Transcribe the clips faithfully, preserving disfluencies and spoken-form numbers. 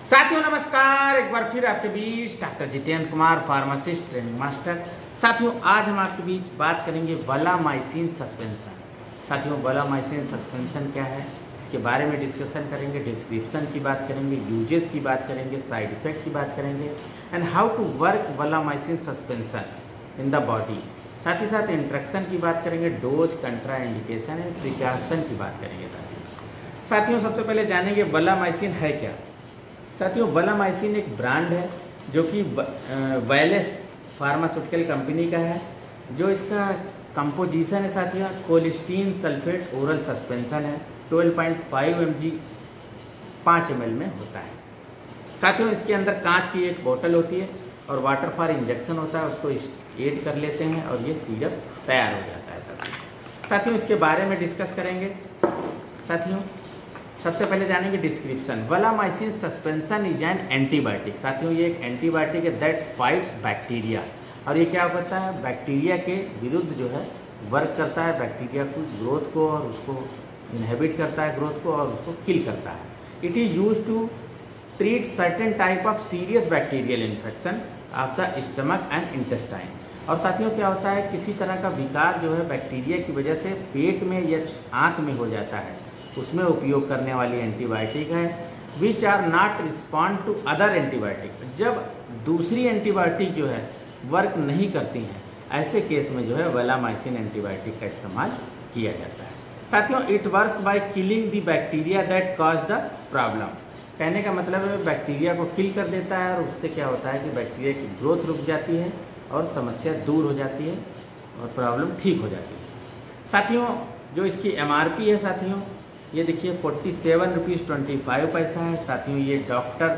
साथियों नमस्कार, एक बार फिर आपके बीच doctor Jitendra Kumar, pharmacist training master. साथियों आज हम आपके बीच बात करेंगे वलामाइसिन सस्पेंशन। साथियों वलामाइसिन सस्पेंशन क्या है, इसके बारे में डिस्कशन करेंगे, डिस्क्रिप्शन की बात करेंगे, यूजेस की बात करेंगे, साइड इफेक्ट की बात करेंगे and how to work Valamycin suspension in the body. साथ ही साथ इंट्रक्शन की बात करेंगे, dose, contraindication and precaution की बात करेंगे। साथियों साथियों सबसे पहले जानेंगे वलामाइसिन है क्या। साथियों वलामाइसिन एक ब्रांड है जो कि वायलेस फार्मास्यूटिकल कंपनी का है। जो इसका कंपोजिशन है साथियों, कोलिस्टीन सल्फेट ओरल सस्पेंशन है, twelve point five M G पाँच एम एल में होता है। साथियों इसके अंदर कांच की एक बोतल होती है और वाटर फॉर इंजेक्शन होता है, उसको ऐड कर लेते हैं और ये सिरप तैयार हो जाता है। साथियों साथियों इसके बारे में डिस्कस करेंगे। साथियों सबसे पहले जानेंगे description. Valamycin suspension is an antibiotic. साथियों ये एक एंटीबायोटिक है दैट फाइट्स बैक्टीरिया, और ये क्या करता है, बैक्टीरिया के विरुद्ध जो है वर्क करता है, बैक्टीरिया को ग्रोथ को और उसको इनहेबिट करता है, ग्रोथ को और उसको किल करता है। It is use to treat certain type of serious bacterial infection of the stomach and intestine. और साथियों क्या होता है, किसी तरह का विकार जो है बैक्टीरिया की वजह से पेट में या आंत में हो जाता है, उसमें उपयोग करने वाली एंटीबायोटिक है। Which are not respond to other antibiotic. जब दूसरी एंटीबायोटिक जो है वर्क नहीं करती हैं, ऐसे केस में जो है वलामाइसिन एंटीबायोटिक का इस्तेमाल किया जाता है। साथियों it works by killing the bacteria that cause the problem. कहने का मतलब है बैक्टीरिया को किल कर देता है और उससे क्या होता है कि बैक्टीरिया की ग्रोथ रुक जाती है और समस्या दूर हो जाती है और प्रॉब्लम ठीक हो जाती है। साथियों जो इसकी एम आर पी है साथियों, ये देखिए forty seven rupees twenty five पैसा है। साथियों ये डॉक्टर,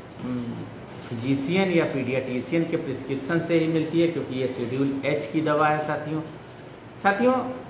फिजिशियन या पीडियाट्रिशियन के प्रिस्क्रिप्शन से ही मिलती है, क्योंकि ये शेड्यूल एच की दवा है। साथियों साथियों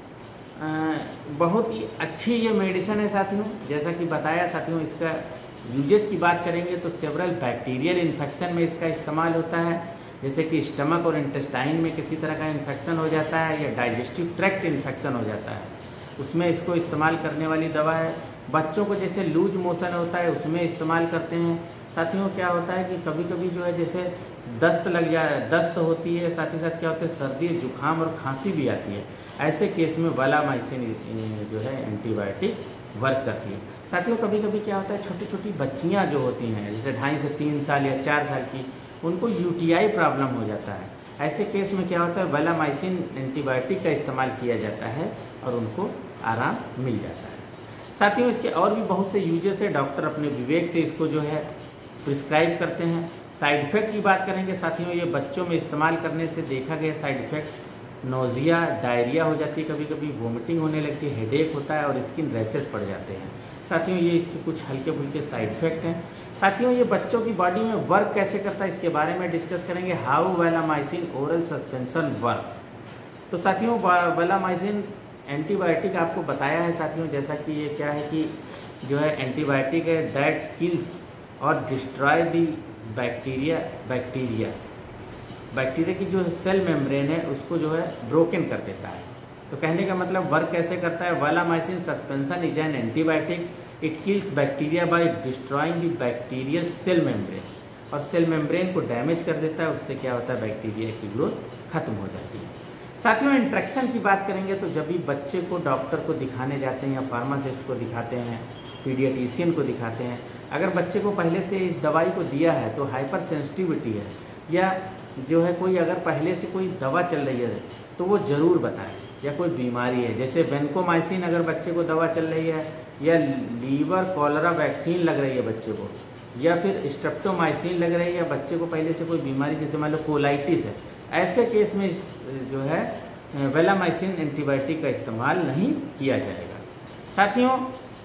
आ, बहुत ही अच्छी ये मेडिसिन है। साथियों जैसा कि बताया, साथियों इसका यूजेस की बात करेंगे तो सेवरल बैक्टीरियल इन्फेक्शन में इसका इस्तेमाल होता है, जैसे कि स्टमक और इंटेस्टाइन में किसी तरह का इन्फेक्शन हो जाता है या डाइजेस्टिव ट्रैक्ट इन्फेक्शन हो जाता है, उसमें इसको इस्तेमाल करने वाली दवा है। बच्चों को जैसे लूज मोशन होता है उसमें इस्तेमाल करते हैं। साथियों क्या होता है कि कभी कभी जो है जैसे दस्त लग जाए, दस्त होती है, साथ ही साथ क्या होता है सर्दी, जुकाम और खांसी भी आती है, ऐसे केस में वलामाइसिन जो है एंटीबायोटिक वर्क करती है। साथियों कभी कभी क्या होता है, छोटी छोटी बच्चियाँ जो होती हैं जैसे ढाई से तीन साल या चार साल की, उनको यूटीआई प्रॉब्लम हो जाता है। ऐसे केस में क्या होता है, वलामाइसिन एंटीबायोटिक का इस्तेमाल किया जाता है और उनको आराम मिल जाता है। साथियों इसके और भी बहुत से यूजेस है, डॉक्टर अपने विवेक से इसको जो है प्रिस्क्राइब करते हैं। साइड इफ़ेक्ट की बात करेंगे साथियों, ये बच्चों में इस्तेमाल करने से देखा गया साइड इफ़ेक्ट, नोजिया, डायरिया हो जाती है, कभी कभी वोमिटिंग होने लगती है, हेडेक होता है और स्किन रैशेस पड़ जाते हैं। साथियों ये इसके कुछ हल्के फुल्के साइड इफ़ेक्ट हैं। साथियों ये बच्चों की बॉडी में वर्क कैसे करता है, इसके बारे में डिस्कस करेंगे, how Valamycin oral suspension works. तो साथियों वलामाइसिन एंटीबायोटिक आपको बताया है साथियों, जैसा कि ये क्या है कि जो है एंटीबायोटिक है दैट किल्स और destroy the bacteria bacteria bacteria की जो सेल मेम्ब्रेन है उसको जो है ब्रोकन कर देता है। तो कहने का मतलब वर्क कैसे करता है, Valamycin suspension is an antibiotic, it kills bacteria by destroying the bacterial cell membrane, और सेल मेम्ब्रेन को डैमेज कर देता है, उससे क्या होता है बैक्टीरिया की ग्रोथ खत्म हो जाती है। साथियों इंट्रक्शन की बात करेंगे तो जब भी बच्चे को डॉक्टर को दिखाने जाते हैं या फार्मासिस्ट को दिखाते हैं, पीडियाट्रिशियन को दिखाते हैं, अगर बच्चे को पहले से इस दवाई को दिया है तो हाइपर सेंसिटिविटी है या जो है कोई अगर पहले से कोई दवा चल रही है तो वो ज़रूर बताएं, या कोई बीमारी है जैसे वेंकोमाइसिन अगर बच्चे को दवा चल रही है, या लीवर कॉलरा वैक्सीन लग रही है बच्चे को, या फिर स्ट्रेप्टोमाइसिन लग रही है बच्चे को पहले से कोई बीमारी जैसे मान लो कोलाइटिस है, ऐसे केस में जो है वलामाइसिन एंटीबायोटिक का इस्तेमाल नहीं किया जाएगा। साथियों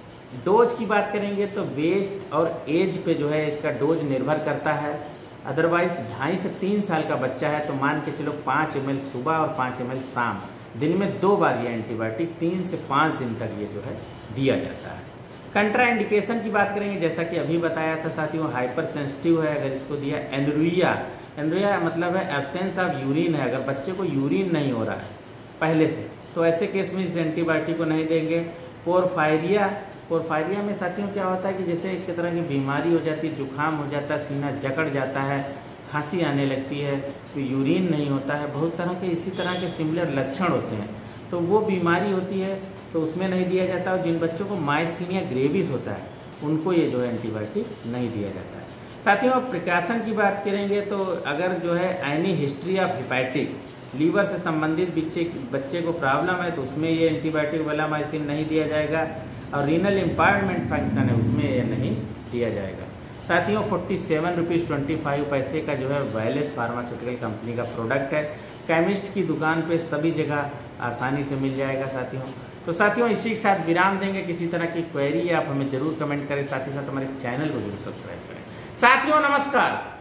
डोज की बात करेंगे तो वेट और एज पे जो है इसका डोज निर्भर करता है। अदरवाइज ढाई से तीन साल का बच्चा है तो मान के चलो पाँच एम एल सुबह और पाँच एम एल शाम, दिन में दो बार ये एंटीबायोटिक तीन से पाँच दिन तक ये जो है दिया जाता है। कंट्रा इंडिकेशन की बात करेंगे, जैसा कि अभी बताया था साथियों, हाइपर सेंसिटिव है अगर इसको दिया, एनोरिया एनोरिया मतलब है एब्सेंस ऑफ यूरिन है, अगर बच्चे को यूरिन नहीं हो रहा है पहले से तो ऐसे केस में इस एंटीबायोटिक को नहीं देंगे। पोरफायरिया पोरफायरिया में साथियों क्या होता है कि जैसे एक तरह की बीमारी हो जाती है, जुकाम हो जाता है, सीना जकड़ जाता है, खांसी आने लगती है, तो यूरिन नहीं होता है, बहुत तरह के इसी तरह के सिमिलर लक्षण होते हैं, तो वो बीमारी होती है तो उसमें नहीं दिया जाता। और जिन बच्चों को माइस्थीनिया ग्रेविस होता है उनको ये जो है एंटीबायोटिक नहीं दिया जाता है। साथियों अब प्रिकॉशन की बात करेंगे तो अगर जो है any history of hepatic, liver से संबंधित बच्चे बच्चे को प्रॉब्लम है तो उसमें ये एंटीबायोटिक वैलामाइसिन नहीं दिया जाएगा, और रीनल इम्पायरमेंट फंक्शन है उसमें ये नहीं दिया जाएगा। साथियों forty seven rupees twenty five पैसे का जो है वायलेस फार्मास्यूटिकल कंपनी का प्रोडक्ट है, केमिस्ट की दुकान पे सभी जगह आसानी से मिल जाएगा साथियों। तो साथियों इसी के साथ विराम देंगे। किसी तरह की क्वेरी है आप हमें जरूर कमेंट करें, साथ ही साथ हमारे चैनल को जरूर सब्सक्राइब करें। साथियों नमस्कार।